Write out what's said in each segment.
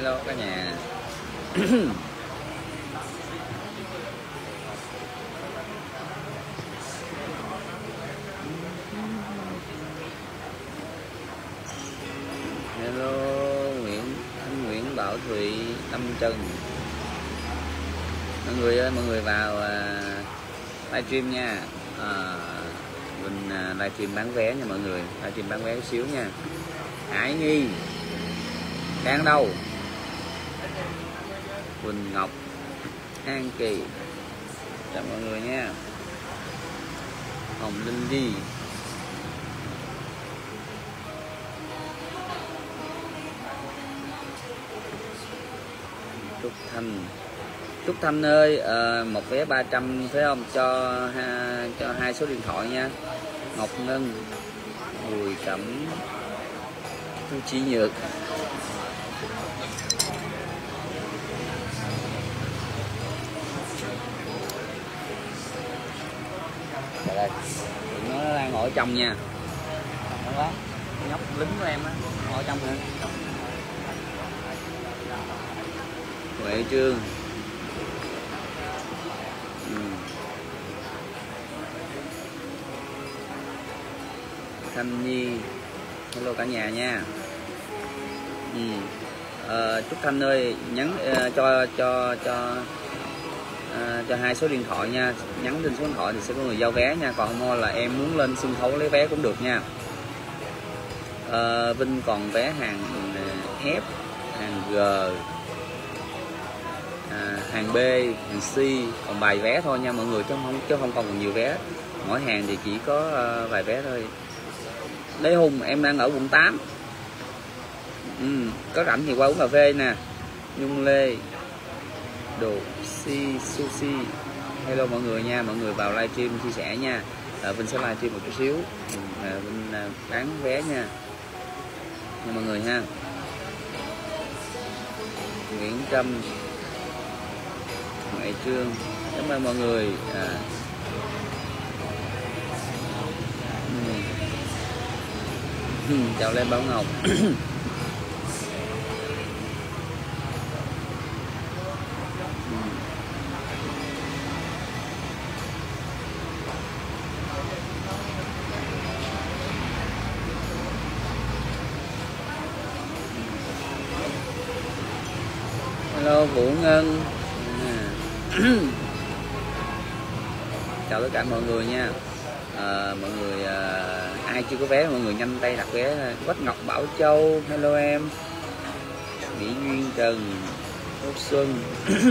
Hello cả nhà. Hello anh Nguyễn Bảo Thụy, Tâm Trần. Mọi người ơi, mọi người vào livestream nha. Mình livestream bán vé nha mọi người, livestream bán vé xíu nha. Hải Nghi đang đâu? Quỳnh Ngọc, An Kỳ, chào mọi người nha. Hồng Linh đi. Trúc Thanh ơi, một vé 300 phải không? Cho hai số điện thoại nha. Ngọc Ngân, Bùi Cẩm, Thu Chi Nhược. Đây, nó đang ngồi ở trong nha. Đúng đó, nhóc lính của em á, ngồi ở trong nữa. Huệ Trương. Thanh Nhi, hello cả nhà nha. Trúc Thanh ơi, nhắn cho hai số điện thoại nha, nhắn trên số điện thoại thì sẽ có người giao vé nha, còn không là em muốn lên sân khấu lấy vé cũng được nha. Vinh còn vé hàng F, hàng G, hàng B, hàng C, còn vài vé thôi nha mọi người, chứ không còn nhiều vé. Mỗi hàng thì chỉ có vài vé thôi. Lê Hùng, em đang ở quận 8. Có rảnh thì qua uống cà phê nè. Nhung Lê, Đồ Si Sushi, hello mọi người nha, mọi người vào livestream chia sẻ nha. Vinh sẽ livestream một chút xíu. Vinh bán vé nha mọi người ha. Nguyễn Trâm, Huệ Trương, cảm ơn mọi người. Chào Lê Bảo Ngọc. Hello Vũ Ngân. Chào tất cả mọi người nha. Mọi người ai chưa có vé mọi người nhanh tay đặt vé. Quách Ngọc Bảo Châu, hello em. Mỹ Duyên Trần, Úc Xuân.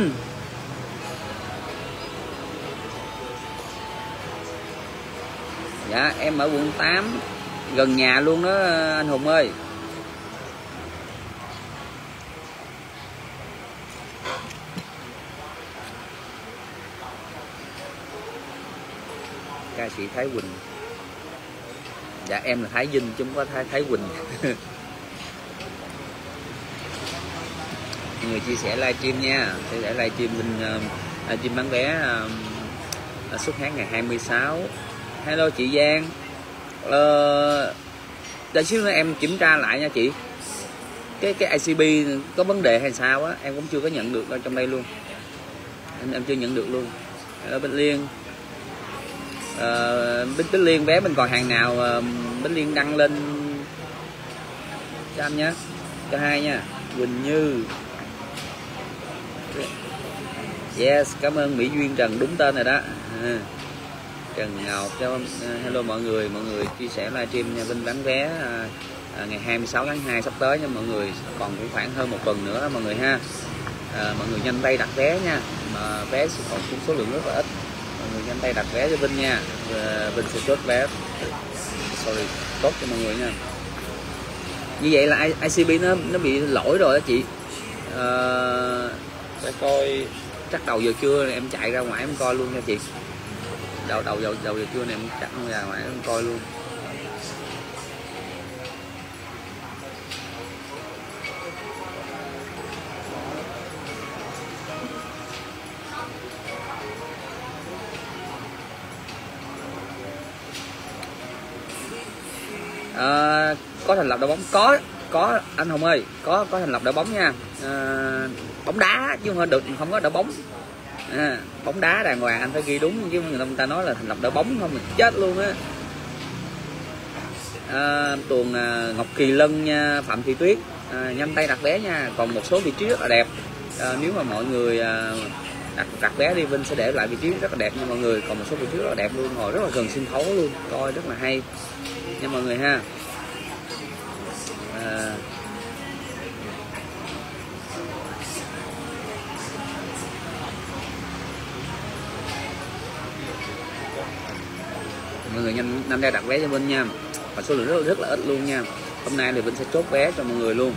Dạ em ở quận 8, gần nhà luôn đó anh Hùng ơi. Ca sĩ Thái Quỳnh. Dạ em là Thái Vinh chứ không có Thái Quỳnh. Người chia sẻ livestream nha, chia sẻ livestream livestream bán vé xuất hàng ngày 26. Hello chị Giang. Đợi xíu nữa em kiểm tra lại nha chị. Cái ICB có vấn đề hay sao á, em cũng chưa có nhận được ở trong đây luôn. Em chưa nhận được luôn. Hello Bích Liên. Bích Liên vé mình còn hàng nào Bích Liên đăng lên cho anh nhé, cho hai nha. Quỳnh Như, yes, cảm ơn Mỹ Duyên Trần, đúng tên rồi đó. Trần Ngọc, hello mọi người chia sẻ livestream nha. Vinh bán vé ngày 26 tháng 2 sắp tới nha mọi người, còn cũng khoảng hơn một tuần nữa mọi người ha. Mọi người nhanh tay đặt vé nha, mà vé còn cũng số lượng rất là ít. Mọi người nhanh tay đặt vé cho Vinh nha. Vinh sẽ chốt vé tốt cho mọi người nha. Như vậy là ICB nó bị lỗi rồi đó chị. Để coi chắc đầu giờ trưa này em chạy ra ngoài em coi luôn nha chị. Đầu giờ trưa này em chắc ra ngoài em coi luôn. Có thành lập đội bóng, có có anh Hùng ơi, có thành lập đội bóng nha, bóng đá chứ không có đội bóng. Bóng đá đàng hoàng anh phải ghi đúng, chứ người ta nói là thành lập đội bóng không mình chết luôn á. Tuồng Ngọc Kỳ Lân nha, Phạm Thị Tuyết, nhanh tay đặt vé nha, còn một số vị trí rất là đẹp. Nếu mà mọi người đặt vé đi, Vinh sẽ để lại vị trí rất là đẹp nha mọi người, còn một số vị trí rất là đẹp luôn, ngồi rất là gần sân khấu luôn, coi rất là hay nha mọi người ha. Mọi người nhanh ra đặt vé cho Vinh nha, và số lượng rất là ít luôn nha. Hôm nay thì Vinh sẽ chốt vé cho mọi người luôn.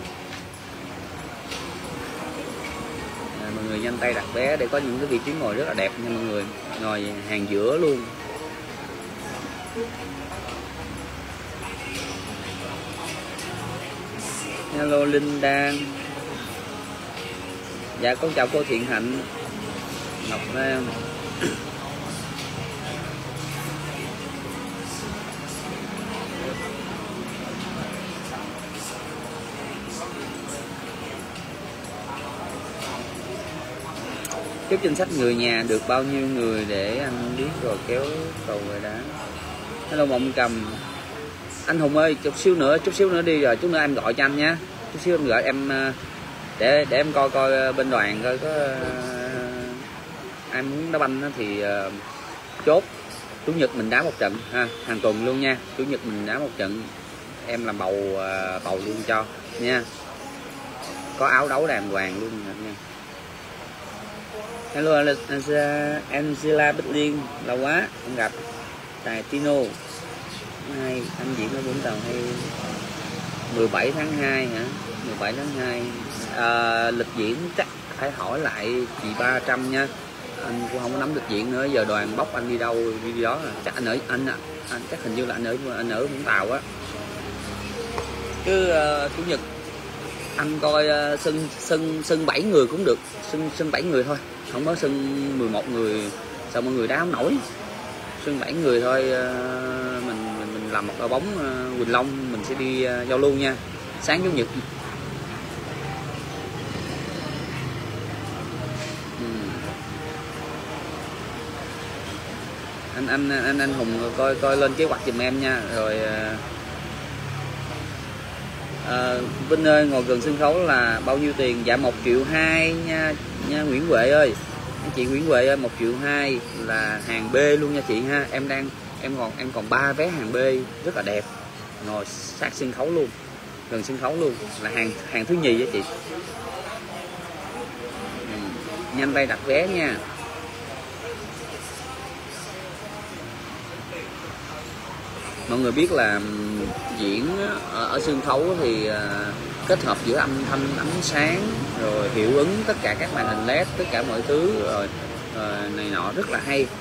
Mọi người nhanh tay đặt vé để có những cái vị trí ngồi rất là đẹp nha mọi người, ngồi hàng giữa luôn. Hello Linh Đan. Dạ con chào cô Thiện Hạnh, Ngọc Lan. Chốt danh sách người nhà được bao nhiêu người để anh biết rồi kéo cầu về đá. Hello Mộng Cầm. Anh Hùng ơi, chút xíu nữa đi rồi, chút nữa em gọi cho anh nha. Chút xíu em gọi em để em coi bên đoàn coi có em muốn đá banh thì chốt. Chủ nhật mình đá một trận ha, hàng tuần luôn nha. Chủ nhật mình đá một trận, em làm bầu luôn cho nha. Có áo đấu đàng hoàng luôn nha. Hello Angela Bích Liên, lâu quá không gặp. Tài Tino hai anh diễn ở Vũng Tàu hay 17 tháng 2 hả? 17 tháng 2 lịch diễn chắc phải hỏi lại chị 300 nha. Anh cũng không có nắm lịch diễn nữa, giờ đoàn bóc anh đi đâu đi đó. Chắc anh chắc hình như là anh ở Vũng Tàu á. Chứ chủ nhật anh coi sân 7 người cũng được, sân 7 người thôi, không có sân 11 người sao mọi người đá không nổi. Sân 7 người thôi, mình làm một đội bóng Quỳnh Long, mình sẽ đi giao lưu nha, sáng chủ nhật. Anh Hùng coi lên kế hoạch giùm em nha. Rồi Vinh ơi, ngồi gần sân khấu là bao nhiêu tiền? Dạ 1,2 triệu nha Nguyễn Huệ ơi. Chị Nguyễn Huệ ơi, 1,2 triệu là hàng B luôn nha chị ha. Em còn 3 vé hàng B rất là đẹp, ngồi sát sân khấu luôn, gần sân khấu luôn, là hàng thứ nhì á chị. Nhanh tay đặt vé nha. Mọi người biết là diễn ở sân khấu thì kết hợp giữa âm thanh, ánh sáng, rồi hiệu ứng tất cả các màn hình LED, tất cả mọi thứ rồi này nọ rất là hay.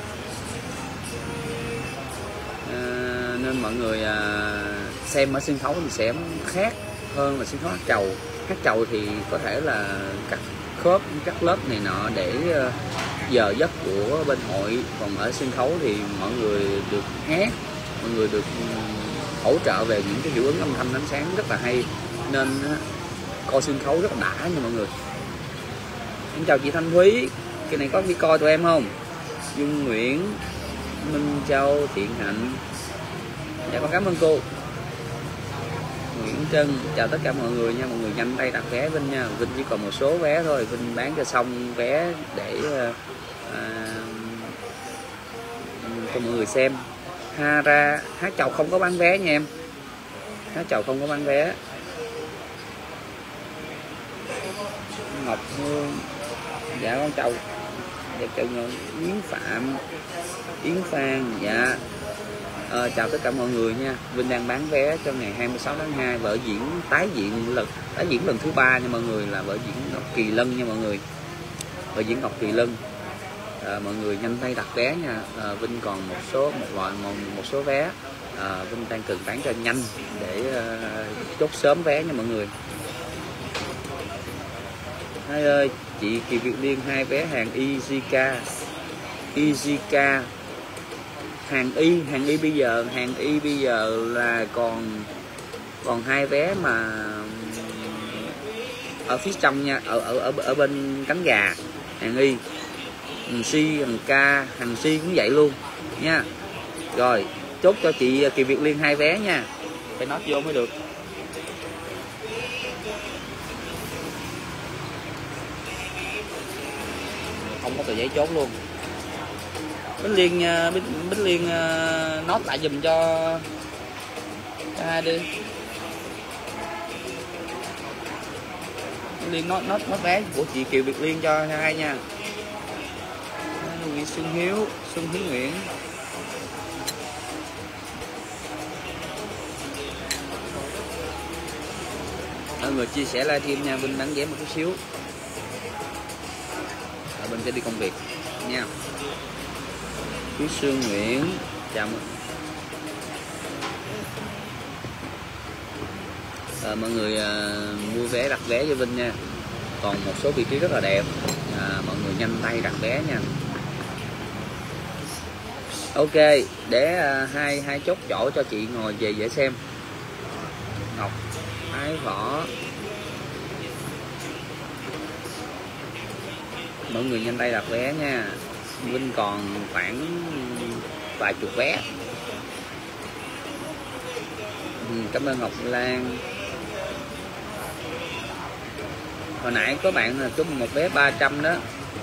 Nên mọi người xem ở sân khấu thì sẽ khác hơn là sân khấu hát chầu. Hát chầu thì có thể là cắt khớp, cắt lớp này nọ để giờ giấc của bên hội, còn ở sân khấu thì mọi người được hát, mọi người được hỗ trợ về những cái hiệu ứng âm thanh, ánh sáng rất là hay, nên coi sân khấu rất là đã nha mọi người. Em chào chị Thanh Thúy, cái này có đi coi tụi em không? Dung Nguyễn, Minh Châu, Thiện Hạnh. Dạ con cảm ơn cô. Nguyễn Trân, chào tất cả mọi người nha, mọi người nhanh tay đặt vé Vinh nha. Vinh chỉ còn một số vé thôi, Vinh bán cho xong vé để cho mọi người xem. Hara, Hát Chầu không có bán vé nha em. Hát Chầu không có bán vé. Ngọc Hương, dạ con chào. Dạ chào Yến Phạm, Yến Phan, dạ. Chào tất cả mọi người nha. Vinh đang bán vé cho ngày 26 tháng 2 vở diễn tái diễn lần thứ 3 nha mọi người, là vở diễn Ngọc Kỳ Lân nha mọi người. Vở diễn Ngọc Kỳ Lân. Mọi người nhanh tay đặt vé nha. Vinh còn một số vé. Vinh đang cần bán cho nhanh để chốt sớm vé nha mọi người. Hai ơi, chị Kỳ Việt Liên 2 vé hàng EasyCar. Hàng y bây giờ là còn Còn 2 vé mà ở phía trong nha, ở bên cánh gà hàng Y, hàng C, hàng K, hàng C cũng vậy luôn nha. Rồi chốt cho chị Kiều Việt Liên 2 vé nha, phải nót vô mới được. Không có tờ giấy chốt luôn. Bích Liên nót lại giùm cho hai đi. Bích Liên nót vé của chị Kiều Việt Liên cho hai nha. Nguyễn Xuân Hiếu Nguyễn. Mọi người chia sẻ livestream nha, Vinh bán vé một chút xíu. Mình sẽ đi công việc nha. Chú Sương Nguyễn, chào mọi người. Mua vé đặt vé cho Vinh nha. Còn một số vị trí rất là đẹp, mọi người nhanh tay đặt vé nha. Ok, để hai chốt chỗ cho chị ngồi về dễ xem. Ngọc Ái Võ, mọi người nhanh tay đặt vé nha. Vinh còn khoảng vài chục vé. Cảm ơn Ngọc Lan. Hồi nãy có bạn chốt một vé 300 đó.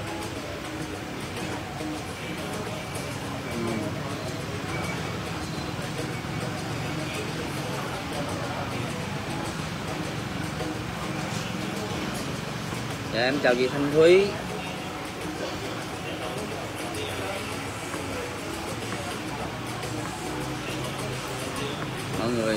Dạ, em chào chị Thanh Thúy. Mọi người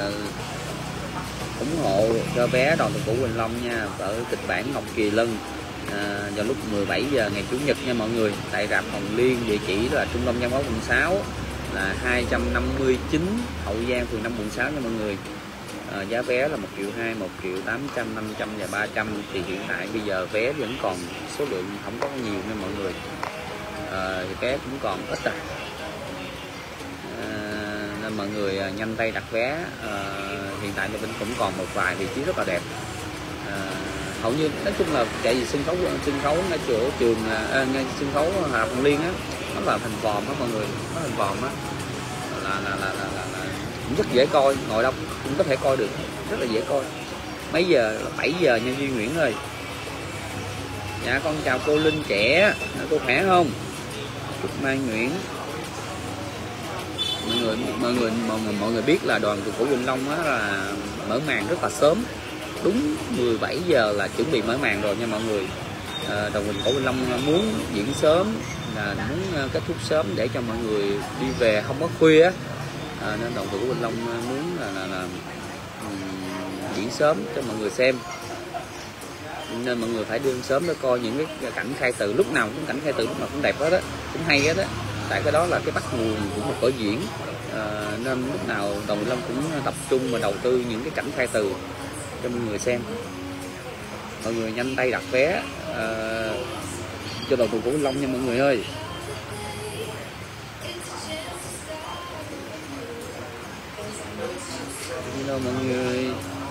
ủng hộ cho vé Đoàn Tàu Cũ Quỳnh Long nha, ở kịch bản Ngọc Kỳ Lân vào lúc 17 giờ ngày Chủ nhật nha mọi người, tại rạp Hồng Liên, địa chỉ là Trung tâm Văn hóa quận 6 là 259 Hậu Giang, phường 5 quận 6 nha mọi người. Giá vé là 1.200.000, 1.800.000, 500 và 300. Thì hiện tại bây giờ vé vẫn còn số lượng không có nhiều nha mọi người. Vé cũng còn ít nên mọi người nhanh tay đặt vé. Hiện tại mình cũng còn một vài vị trí rất là đẹp. Hầu như nói chung là chạy gì sân khấu ngay chỗ trường sân khấu Hồng Liên á, nó là thành vòm á mọi người, nó thành vòm á là cũng rất dễ coi, ngồi đâu cũng có thể coi được, rất là dễ coi. Mấy giờ? 7 giờ nha Duy Nguyễn ơi. Dạ con chào cô Linh Trẻ, cô khỏe không? Trúc Mai Nguyễn. Mọi người biết là Đoàn Tàu Cũ Quỳnh Long á là mở màn rất là sớm, đúng 17 giờ là chuẩn bị mở màn rồi nha mọi người. Đoàn Tàu Cũ Quỳnh Long muốn diễn sớm, là muốn kết thúc sớm để cho mọi người đi về không có khuya á. Nên Đoàn Tàu Cũ Quỳnh Long muốn là diễn sớm cho mọi người xem, nên mọi người phải đi sớm để coi những cái cảnh khai từ. Lúc nào cũng cảnh khai từ lúc nào cũng đẹp hết á, cũng hay hết á, tại cái đó là cái bắt nguồn của một vở diễn. Nên lúc nào Đoàn Quỳnh Long cũng tập trung và đầu tư những cái cảnh khai từ cho mọi người xem. Mọi người nhanh tay đặt vé cho Đoàn Tàu Cũ Quỳnh Long nha mọi người ơi. Hello mọi người.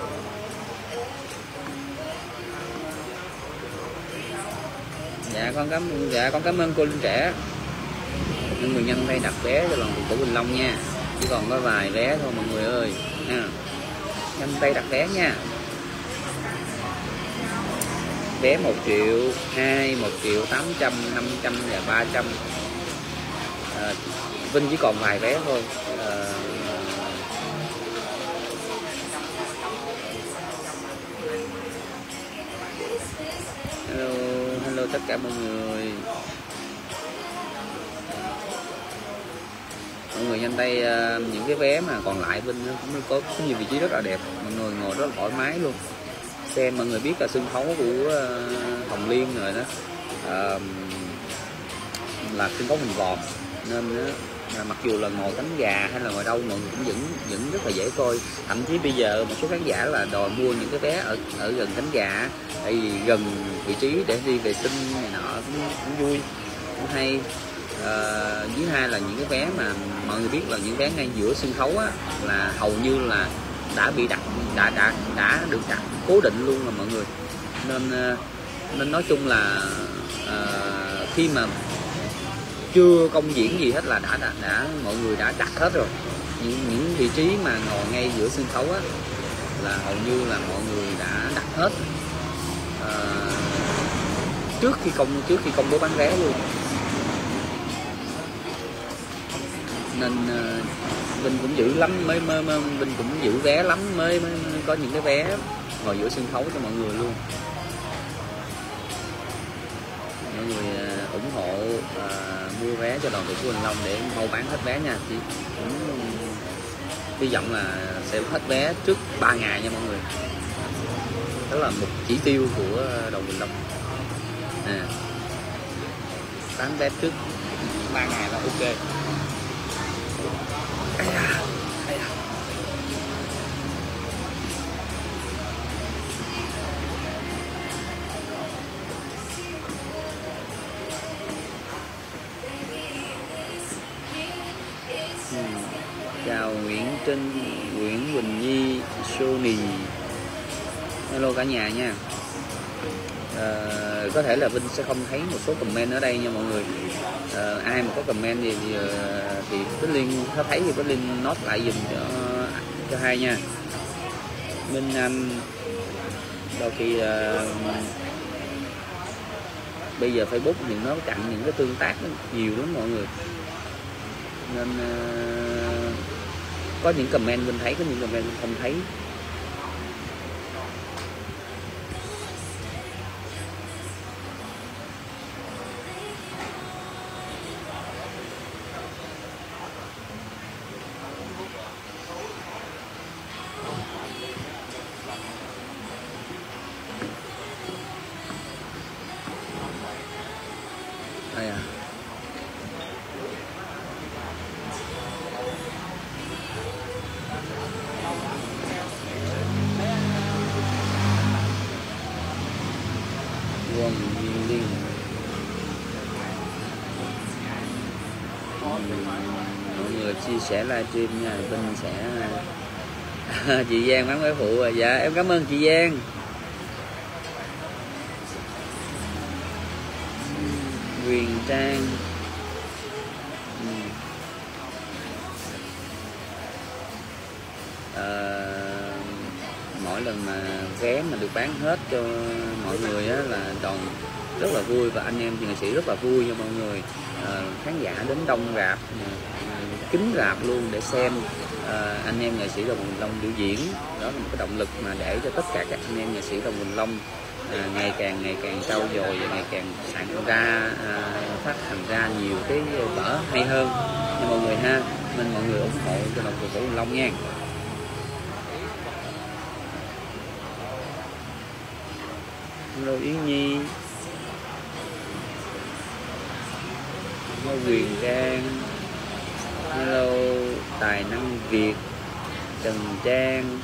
Dạ con cảm ơn cô Linh Trẻ. Mọi người nhanh tay đặt vé cho Đoàn Tàu Cũ Quỳnh Long nha, chỉ còn có vài vé thôi mọi người ơi nha. Nhanh tay đặt vé nha. Vé 1.200.000, 1.800.000, 500 và 300. Vinh chỉ còn vài vé thôi. Hello tất cả mọi người. Mọi người nhanh tay những cái vé mà còn lại. Vinh cũng có nhiều vị trí rất là đẹp, mọi người ngồi rất là thoải mái luôn. Xem mọi người biết là sân khấu của Hồng Liên rồi đó, là sân khấu hình vòm, nên mặc dù là ngồi cánh gà hay là ngồi đâu mọi người cũng vẫn rất là dễ coi. Thậm chí bây giờ một số khán giả là đòi mua những cái vé ở gần cánh gà, tại vì gần vị trí để đi vệ sinh này nọ cũng vui, cũng hay. Với hai là những cái vé mà mọi người biết là những vé ngay giữa sân khấu á, là hầu như là đã bị đặt, đã được đặt cố định luôn rồi mọi người. Nên nói chung là khi mà chưa công diễn gì hết là đã mọi người đã đặt hết rồi. Những vị trí mà ngồi ngay giữa sân khấu á là hầu như là mọi người đã đặt hết trước khi công bố bán vé luôn. Nên Vinh cũng giữ lắm Vinh cũng giữ vé lắm mới có những cái vé ngồi giữa sân khấu cho mọi người luôn. Mọi người ủng hộ mua vé cho đoàn tuyển Quỳnh Long để mau bán hết vé nha. Chị cũng hy vọng là sẽ hết vé trước 3 ngày nha mọi người. Đó là một chỉ tiêu của đoàn Quỳnh Long. Bán vé trước 3 ngày là ok. Chào Nguyễn Trinh, Nguyễn Quỳnh Nhi, Sony. Hello cả nhà nha. Có thể là Vinh sẽ không thấy một số comment ở đây nha mọi người. Ai mà có comment gì thì Bích Liên có thấy thì Bích Liên note lại dùm cho hai nha. Minh Anh, đôi khi bây giờ Facebook thì nó chặn những cái tương tác nhiều lắm mọi người, nên có những comment Vinh thấy, có những comment Vinh không thấy. Đây à. Mọi người chia sẻ livestream nha, Vinh sẽ chị Giang bán vé phụ à. Dạ em cảm ơn chị Giang. Quyền Trang, mỗi lần mà vé mà được bán hết cho mọi người á, là đoàn rất là vui và anh em nghệ sĩ rất là vui nha mọi người. Khán giả đến đông rạp, kín rạp luôn để xem anh em nghệ sĩ Đồng Quỳnh Long biểu diễn. Đó là một cái động lực mà để cho tất cả các anh em nghệ sĩ Đồng Quỳnh Long ngày càng trau dồi và ngày càng sản ra phát hành ra nhiều cái vở hay hơn nha mọi người ha. Nên mọi người ủng hộ cho đoàn tuyển Quỳnh Long nha. Hello Yến Nhi, hello Quyền Trang, hello Tài Năng Việt, Trần Trang.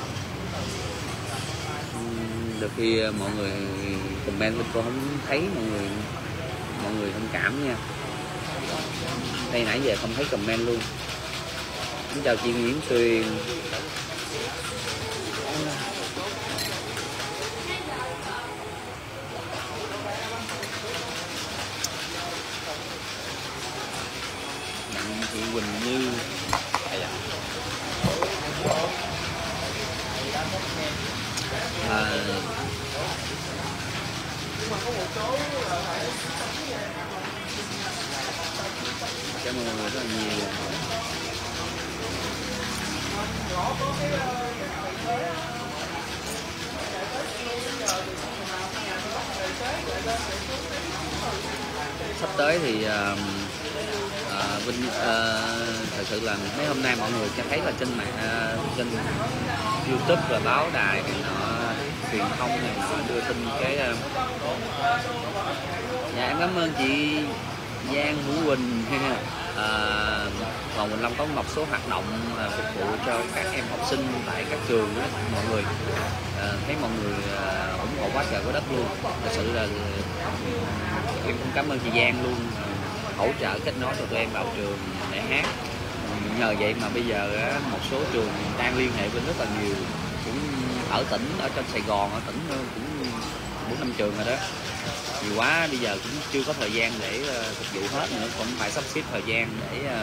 Được khi mọi người comment mình cô không thấy, mọi người thông cảm nha. Đây nãy giờ không thấy comment luôn. Xin chào chị Nguyễn Tuyền. Đặng Thị Quỳnh Như. Cảm ơn mọi người rất là nhiều. Sắp tới thì Vinh thật sự là mấy hôm nay mọi người sẽ thấy là trên mạng, trên YouTube và báo đài này nọ, truyền thông này nọ đưa tin cái dạ em cảm ơn chị Giang Hữu Quỳnh. Đoàn Quỳnh Long có một số hoạt động phục vụ cho các em học sinh tại các trường đó mọi người. Thấy mọi người ủng hộ quá trời quá đất luôn. Thật sự là em cũng cảm ơn chị Giang luôn, hỗ trợ kết nối cho tụi em vào trường để hát. nhờ vậy mà bây giờ á, một số trường đang liên hệ bên rất là nhiều, cũng ở tỉnh, ở trên Sài Gòn, ở tỉnh cũng 4-5 trường rồi đó, nhiều quá. Bây giờ cũng chưa có thời gian để phục vụ hết nữa, cũng phải sắp xếp thời gian để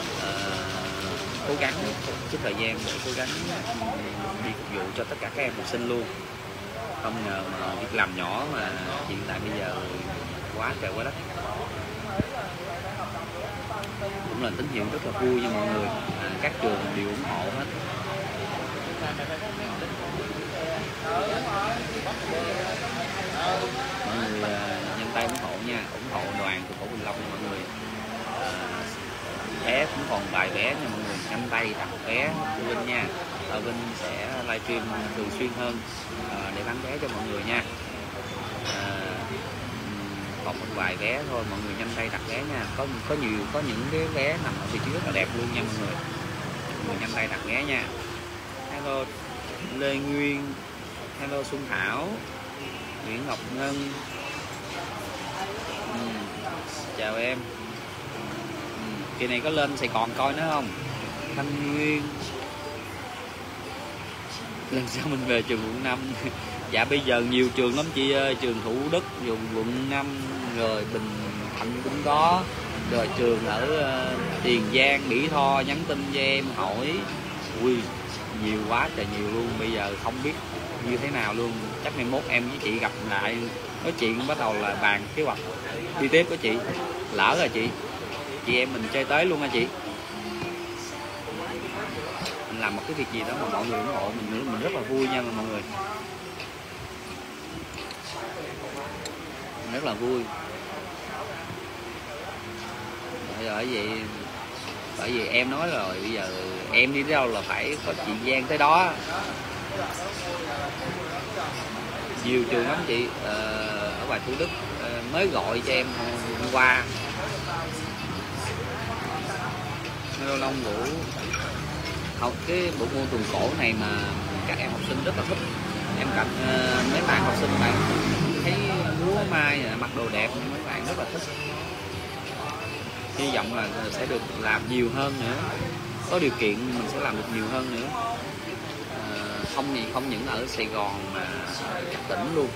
cố gắng cái thời gian để cố gắng đi phục vụ cho tất cả các em học sinh luôn. Không ngờ mà việc làm nhỏ mà hiện tại bây giờ quá trời quá đất. Cũng là tín hiệu rất là vui nha mọi người, các trường đều ủng hộ hết. Mọi người nhanh tay ủng hộ nha, ủng hộ đoàn của Cổ Bình Long nha mọi người. Vé cũng còn vài vé nha mọi người, nhanh tay đặt vé của Vinh nha. Vinh sẽ livestream thường xuyên hơn để bán vé cho mọi người nha. Còn một vài vé thôi, mọi người nhanh tay đặt vé nha. Có những cái vé nằm ở vị trí rất là đẹp luôn nha mọi người. Mọi người nhanh tay đặt vé nha. Hello Lê Nguyên, hello Xuân Thảo, Nguyễn Ngọc Ngân, chào em. Kỳ này có lên Sài Gòn coi nữa không? Thanh Nguyên, lần sau mình về trường quận 5. Dạ bây giờ nhiều trường lắm chị ơi, trường Thủ Đức, quận 5, rồi Bình Thạnh cũng có, rồi trường ở Tiền Giang, Mỹ Tho nhắn tin cho em hỏi. Ui, nhiều quá trời nhiều luôn, bây giờ không biết như thế nào luôn. Chắc ngày mốt em với chị gặp lại nói chuyện bắt đầu là bàn kế hoạch đi tiếp của chị. Lỡ rồi chị em mình chơi tới luôn hả chị? Mình làm một cái việc gì đó mà mọi người ủng hộ mình rất là vui nha mọi người. Mình rất là vui. Bởi vì em nói rồi, bây giờ em đi đâu là phải có chị Giang tới đó. Nhiều trường lắm chị, ở ngoài Thủ Đức mới gọi cho em hôm qua. Hello Long Vũ, học cái bộ môn tuồng cổ này mà các em học sinh rất là thích. Em gặp mấy bạn học sinh bạn thấy múa mai mặc đồ đẹp, mấy bạn rất là thích. Hy vọng là sẽ được làm nhiều hơn nữa, có điều kiện mình sẽ làm được nhiều hơn nữa. Không những ở Sài Gòn mà các tỉnh luôn.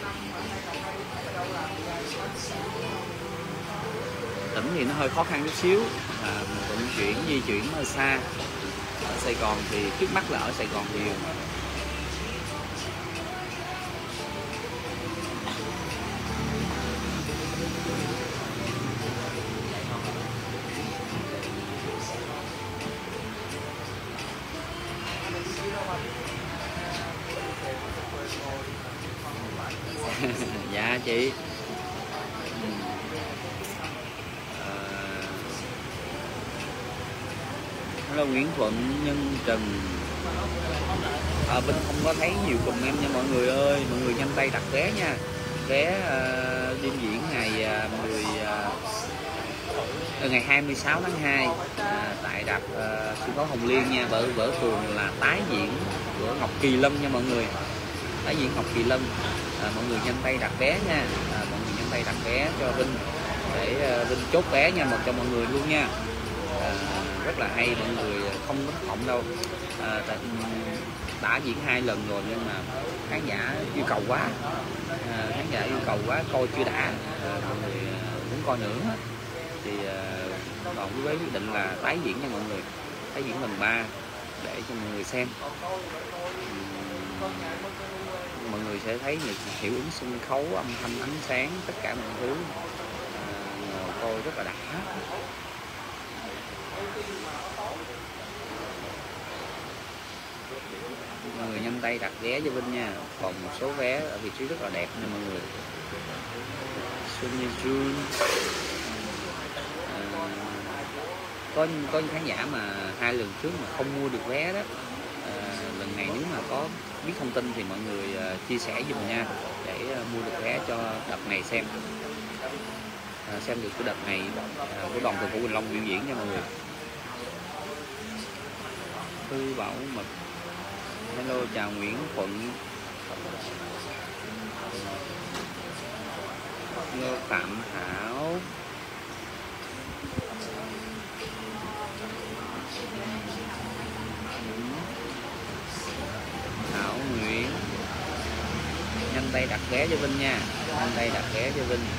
Tỉnh thì nó hơi khó khăn chút xíu, vận chuyển di chuyển hơi xa. Ở Sài Gòn thì trước mắt là ở Sài Gòn nhiều. Dạ chị. Hello Nguyễn Thuận, Nhân Trần. Vinh không có thấy nhiều comment nha mọi người ơi, mọi người nhanh tay đặt vé nha. Vé đêm diễn ngày 26 tháng 2 tại đạp sân khấu Hồng Liên nha. Vở tuồng là tái diễn của Ngọc Kỳ Lân nha mọi người, tái diễn Ngọc Kỳ Lân. Mọi người nhanh tay đặt vé nha, mọi người nhanh tay đặt vé cho Vinh để Vinh chốt vé nha, cho mọi người luôn nha. Rất là hay, mọi người không có thất vọng đâu. Đã diễn 2 lần rồi nhưng mà khán giả yêu cầu quá, coi chưa đã, mọi người muốn coi nữa thì còn với quyết định là tái diễn nha mọi người, tái diễn lần 3 để cho mọi người xem. Mọi người sẽ thấy những hiệu ứng sân khấu, âm thanh, ánh sáng, tất cả mọi thứ, ngồi coi rất là đã. Mọi người nhanh tay đặt vé cho Vinh nha, còn một số vé ở vị trí rất là đẹp nha mọi người. Xuân Như June, có những khán giả mà 2 lần trước mà không mua được vé đó, lần này nếu mà có biết thông tin thì mọi người chia sẻ giùm nha, để mua được vé cho đợt này xem được cái đợt này của đoàn tuồng Cổ Bình Long biểu diễn nha mọi người. Thư Bảo Mật, hello chào Nguyễn Thuận, Ngô Phạm Thảo. tay đặt vé cho Vinh nha, nhanh tay đặt vé cho Vinh.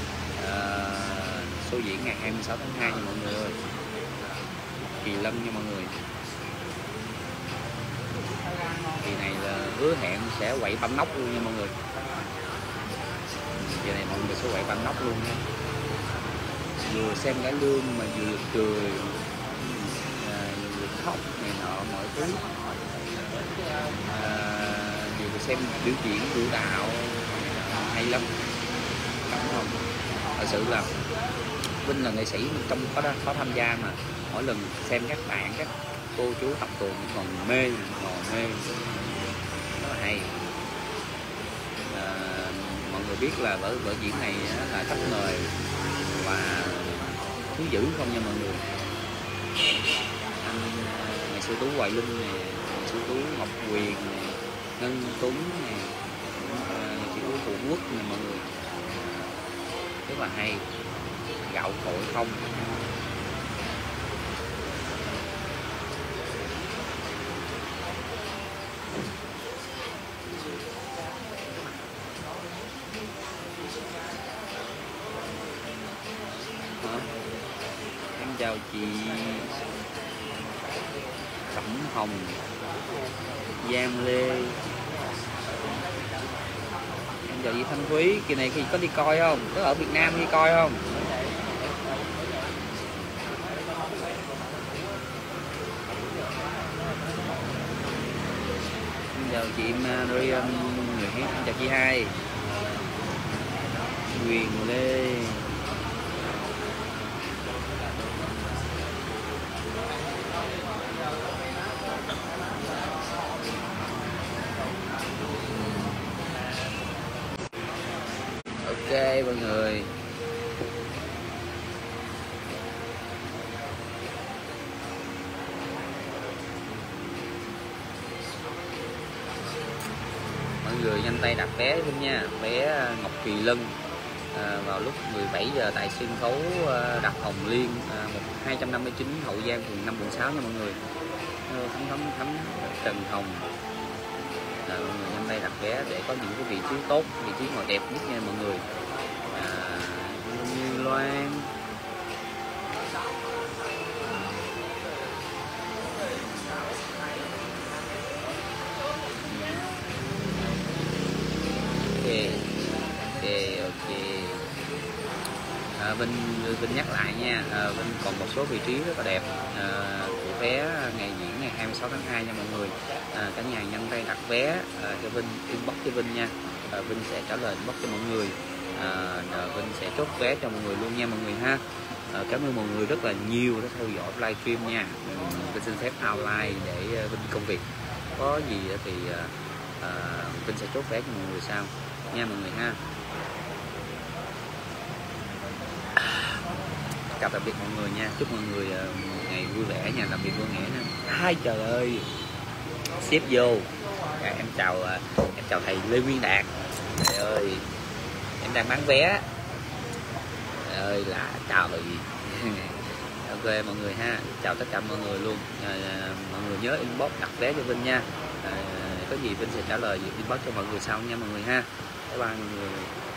Số diễn ngày 26 tháng 2 nha mọi người ơi, Kỳ Lân nha mọi người. Kỳ này là hứa hẹn sẽ quậy banh nóc luôn nha mọi người. Giờ này mọi người sẽ quậy banh nóc luôn nha, vừa xem cải lương mà vừa cười, vừa khóc này nọ mọi thứ, vừa xem biểu diễn vũ đạo hay lắm, cảm không? Thật sự là Vinh là nghệ sĩ trong có tham gia mà mỗi lần xem các bạn, các cô chú tập tuồng còn mê, còn mê, rất là hay. Mọi người biết là vở diễn này là khách mời và thứ dữ không nha mọi người. Ngày xưa Tú Hoài Linh nè, ngày xưa Tú Ngọc Quyền nè, Ngân Tuấn nè, ngày xưa Tú Phụ Quốc nè mọi người, rất là hay, gạo cội không. Em chào chị Cẩm Hồng, Giang Lê, em chào chị Thanh Thúy. Kỳ này khi có đi coi không? Có ở Việt Nam đi coi không? Em chào chị Mariam người Hiến, em chào chị Hai, Quyền Lê. Ok mọi người, mọi người nhanh tay đặt vé luôn nha, vé Ngọc Kỳ Lân vào lúc 17 giờ tại sân khấu Đặt Hồng Liên 259 Hậu Giang, phường 5, quận 6 nha mọi người. Thấm Trần Hồng. Mọi người nhanh tay đặt vé để có những cái vị trí tốt, vị trí ngồi đẹp nhất nha mọi người. Như Loan, ok. Vinh nhắc lại nha, Vinh còn một số vị trí rất là đẹp của vé ngày diễn ngày 26 tháng 2 nha mọi người. Cả nhà nhanh tay đặt vé cho Vinh, inbox cho Vinh nha. Vinh sẽ trả lời inbox cho mọi người. Vinh sẽ chốt vé cho mọi người luôn nha mọi người ha. Cảm ơn mọi người rất là nhiều đã theo dõi livestream nha. Vinh xin phép outline để Vinh công việc, có gì thì Vinh sẽ chốt vé cho mọi người sau nha mọi người ha. Chào tạm biệt mọi người nha, chúc mọi người một ngày vui vẻ nha, làm việc vui vẻ nha. Hai trời ơi, xếp vô. Em chào thầy Lê Nguyên Đạt. Trời ơi, em đang bán vé. Trời ơi là chào rồi. Ok mọi người ha, chào tất cả mọi người luôn. Mọi người nhớ inbox đặt vé cho Vinh nha. Có gì Vinh sẽ trả lời inbox cho mọi người sau nha mọi người ha. Bye bye mọi người.